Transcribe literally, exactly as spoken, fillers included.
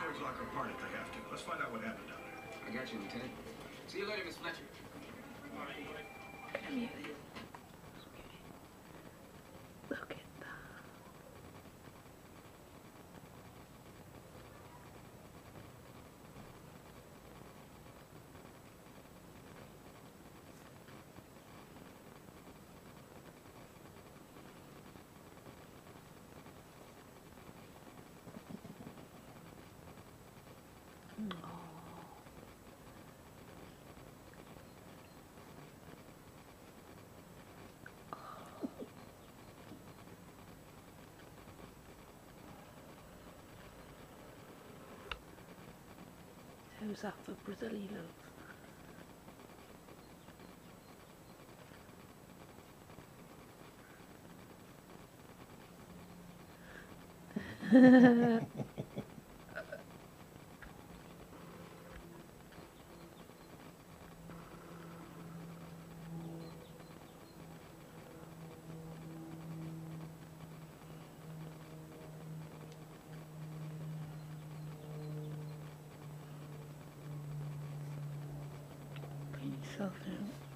guards lock her apart if they have to. Let's find out what happened down there. I got you, Lieutenant. See you later, Miss Fletcher. Look at that. How's that for Brazilianos? Yourself out.